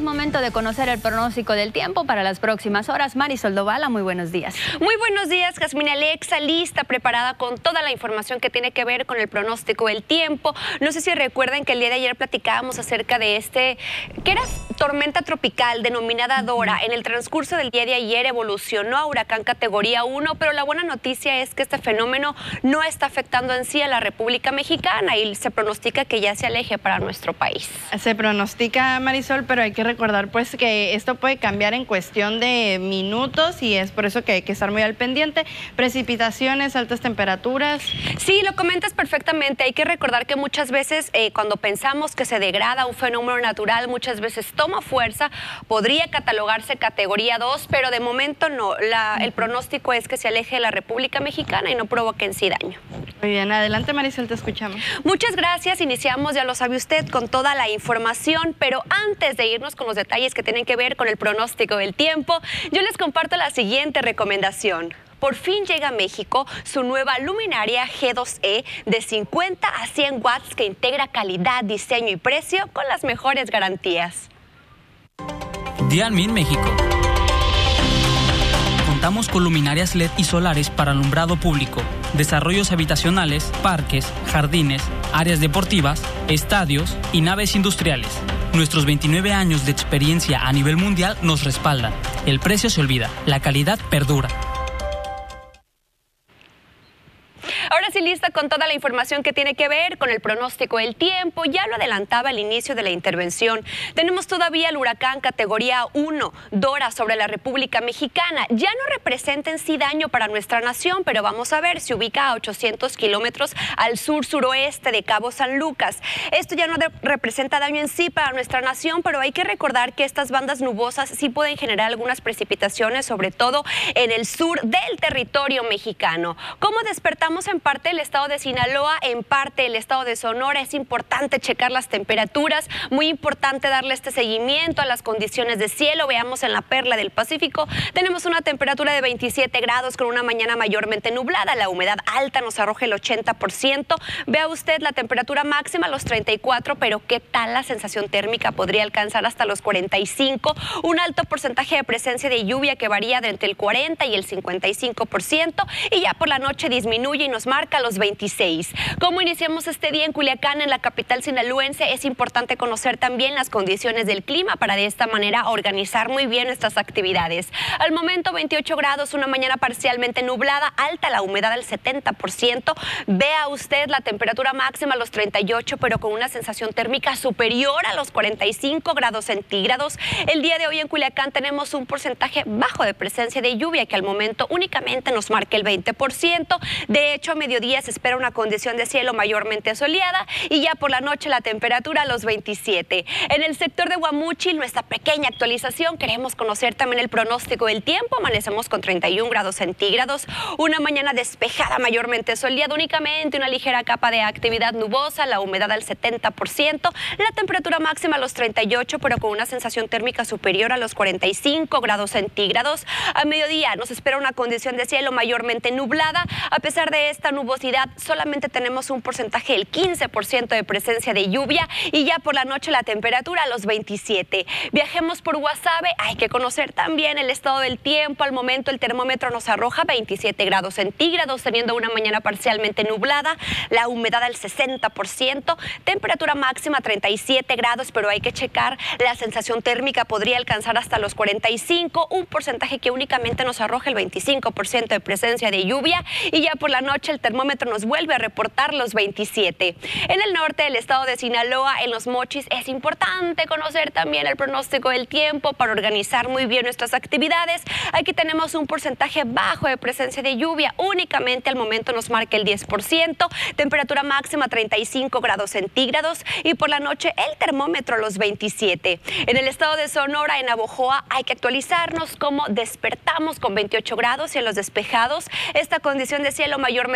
Momento de conocer el pronóstico del tiempo para las próximas horas. Marisol Dovala, muy buenos días. Muy buenos días, Jasmine Alexa, lista, preparada con toda la información que tiene que ver con el pronóstico del tiempo. No sé si recuerdan que el día de ayer platicábamos acerca de que era tormenta tropical denominada Dora. En el transcurso del día de ayer evolucionó a huracán categoría 1, pero la buena noticia es que este fenómeno no está afectando en sí a la República Mexicana y se pronostica que ya se aleje para nuestro país. Se pronostica, Marisol, pero hay que recordar pues que esto puede cambiar en cuestión de minutos y es por eso que hay que estar muy al pendiente. Precipitaciones, altas temperaturas. Sí, lo comentas perfectamente. Hay que recordar que muchas veces cuando pensamos que se degrada un fenómeno natural, muchas veces toma fuerza, podría catalogarse categoría 2, pero de momento no. El pronóstico es que se aleje de la República Mexicana y no provoque en sí daño. Muy bien, adelante Marisol, te escuchamos. Muchas gracias, iniciamos, ya lo sabe usted, con toda la información, pero antes de irnos con los detalles que tienen que ver con el pronóstico del tiempo, yo les comparto la siguiente recomendación. Por fin llega a México su nueva luminaria G2E de 50 a 100 watts que integra calidad, diseño y precio con las mejores garantías. Dianmin México. Contamos con luminarias LED y solares para alumbrado público, desarrollos habitacionales, parques, jardines, áreas deportivas, estadios y naves industriales. Nuestros 29 años de experiencia a nivel mundial nos respaldan. El precio se olvida, la calidad perdura. Ahora sí, lista con toda la información que tiene que ver con el pronóstico del tiempo. Ya lo adelantaba al inicio de la intervención. Tenemos todavía el huracán categoría 1, Dora, sobre la República Mexicana. Ya no representa en sí daño para nuestra nación, pero vamos a ver, se ubica a 800 kilómetros al sur-suroeste de Cabo San Lucas. Esto ya no representa daño en sí para nuestra nación, pero hay que recordar que estas bandas nubosas sí pueden generar algunas precipitaciones, sobre todo en el sur del territorio mexicano. ¿Cómo despertamos en parte el estado de Sinaloa, en parte el estado de Sonora? Es importante checar las temperaturas, muy importante darle este seguimiento a las condiciones de cielo. Veamos en la perla del Pacífico, tenemos una temperatura de 27 grados con una mañana mayormente nublada, la humedad alta nos arroja el 80%. Vea usted la temperatura máxima, los 34, pero ¿qué tal la sensación térmica? Podría alcanzar hasta los 45, un alto porcentaje de presencia de lluvia que varía de entre el 40 y el 55%, y ya por la noche disminuye y nos marca los 26. ¿Cómo iniciamos este día en Culiacán, en la capital sinaloense? Es importante conocer también las condiciones del clima para de esta manera organizar muy bien nuestras actividades. Al momento 28 grados, una mañana parcialmente nublada, alta la humedad al 70%. Vea usted la temperatura máxima a los 38, pero con una sensación térmica superior a los 45 grados centígrados. El día de hoy en Culiacán tenemos un porcentaje bajo de presencia de lluvia que al momento únicamente nos marca el 20%. De hecho, a mediodía se espera una condición de cielo mayormente soleada y ya por la noche la temperatura a los 27. En el sector de Guamúchil, nuestra pequeña actualización, queremos conocer también el pronóstico del tiempo. Amanecemos con 31 grados centígrados, una mañana despejada mayormente soleada, únicamente una ligera capa de actividad nubosa, la humedad al 70%, la temperatura máxima a los 38, pero con una sensación térmica superior a los 45 grados centígrados. A mediodía nos espera una condición de cielo mayormente nublada. A pesar de esta nubosidad, solamente tenemos un porcentaje del 15% de presencia de lluvia y ya por la noche la temperatura a los 27. Viajemos por Guasave, hay que conocer también el estado del tiempo. Al momento el termómetro nos arroja 27 grados centígrados, teniendo una mañana parcialmente nublada, la humedad al 60%, temperatura máxima 37 grados, pero hay que checar la sensación térmica, podría alcanzar hasta los 45, un porcentaje que únicamente nos arroja el 25% de presencia de lluvia y ya por la noche el termómetro nos vuelve a reportar los 27. En el norte del estado de Sinaloa, en Los Mochis, es importante conocer también el pronóstico del tiempo para organizar muy bien nuestras actividades. Aquí tenemos un porcentaje bajo de presencia de lluvia, únicamente al momento nos marca el 10%, temperatura máxima 35 grados centígrados y por la noche el termómetro los 27. En el estado de Sonora, en Navojoa, hay que actualizarnos cómo despertamos con 28 grados y en los despejados esta condición de cielo mayormente soleado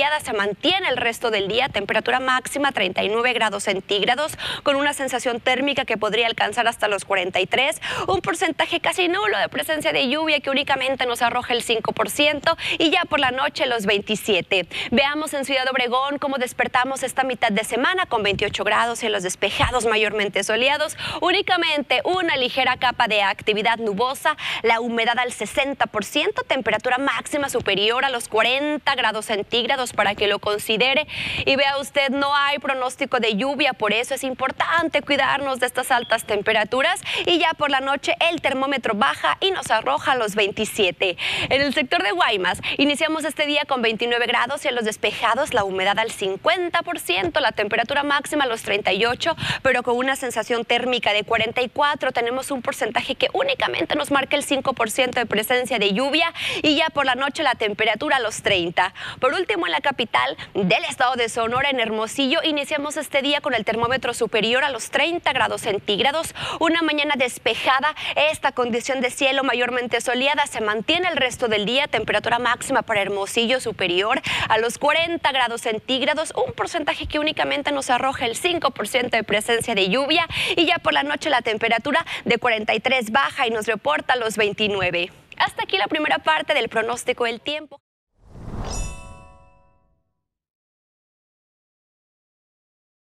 soleada se mantiene el resto del día, temperatura máxima 39 grados centígrados, con una sensación térmica que podría alcanzar hasta los 43, un porcentaje casi nulo de presencia de lluvia que únicamente nos arroja el 5% y ya por la noche los 27. Veamos en Ciudad Obregón cómo despertamos esta mitad de semana con 28 grados, cielos despejados mayormente soleados, únicamente una ligera capa de actividad nubosa, la humedad al 60%, temperatura máxima superior a los 40 grados centígrados para que lo considere. Y vea usted, no hay pronóstico de lluvia, por eso es importante cuidarnos de estas altas temperaturas y ya por la noche el termómetro baja y nos arroja los 27. En el sector de Guaymas iniciamos este día con 29 grados, cielos despejados, la humedad al 50%, la temperatura máxima a los 38, pero con una sensación térmica de 44. Tenemos un porcentaje que únicamente nos marca el 5% de presencia de lluvia y ya por la noche la temperatura a los 30. Por último, en la capital del estado de Sonora, en Hermosillo, iniciamos este día con el termómetro superior a los 30 grados centígrados, una mañana despejada. Esta condición de cielo mayormente soleada se mantiene el resto del día, temperatura máxima para Hermosillo superior a los 40 grados centígrados, un porcentaje que únicamente nos arroja el 5% de presencia de lluvia y ya por la noche la temperatura de 43 baja y nos reporta los 29. Hasta aquí la primera parte del pronóstico del tiempo.